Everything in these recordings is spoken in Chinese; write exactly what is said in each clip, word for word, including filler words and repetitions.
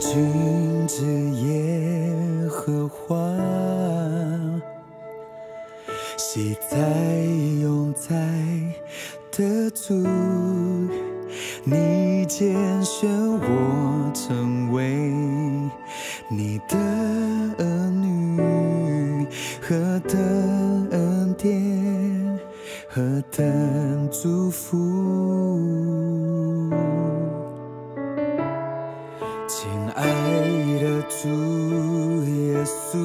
君之耶和华，喜在永在的主，你拣选我成为你的儿女，何等恩典，何等祝福。亲爱的主耶稣，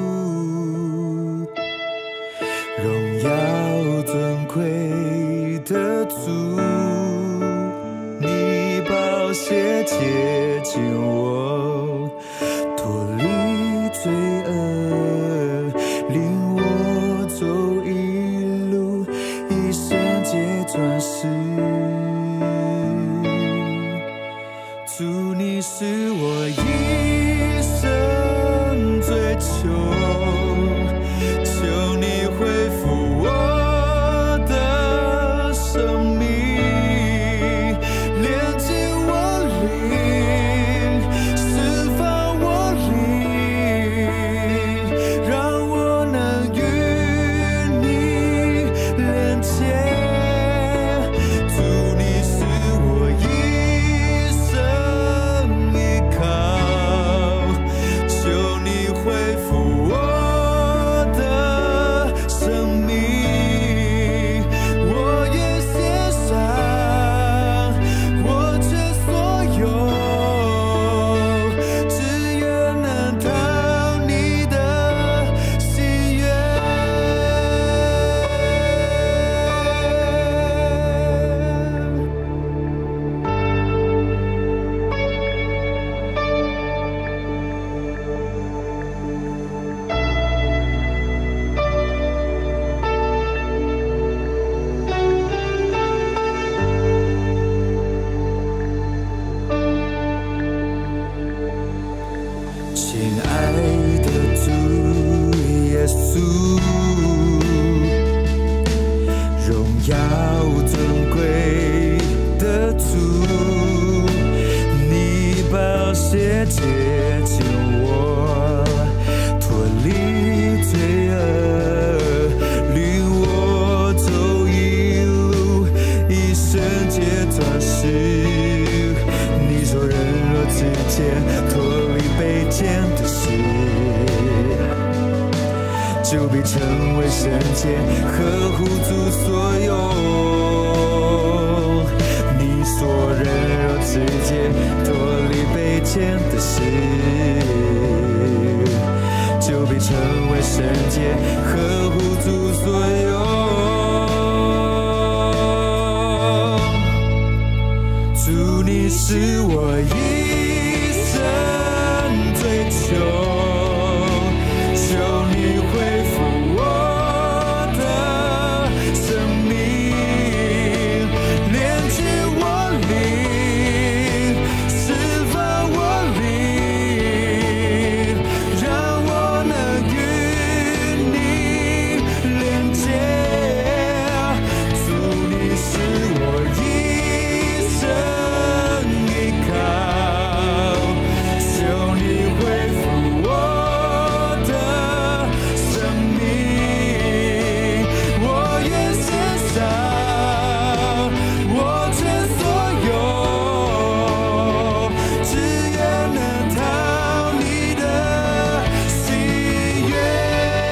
荣耀尊贵的主，你宝血洁净我，脱离罪恶，领我走一路，一生皆转世。主，你是我一生追求，求你恢复我的生命，连接我灵，释放我灵，让我能与你连接。主，你是我一生依靠，求你恢复我的生命，我愿献上我全所有，只愿能讨你的喜悦。亲爱的主耶稣，荣耀尊贵的主，你宝血洁净我，脱离罪恶，领我走一路，一生皆转世。你说人若之间脱离卑贱的事，就必成为圣洁，合乎主所有。你说人若之间脱离卑贱的事，就必成为圣洁，合乎主所有。主，你是我一生追求，求你恢复我的生命，连接我灵，释放我灵，让我能与你连接。主，你是我一生依靠，求你恢复我的生命，我愿献上我全所有，只愿能讨你的喜悦。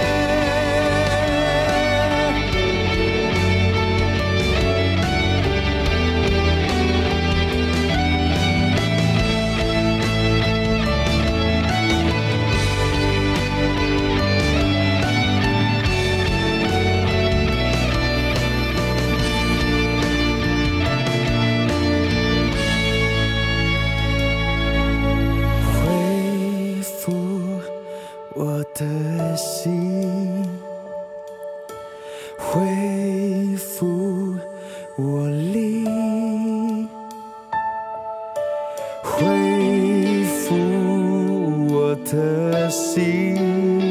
恢复我的心，恢复我灵，恢复我的心。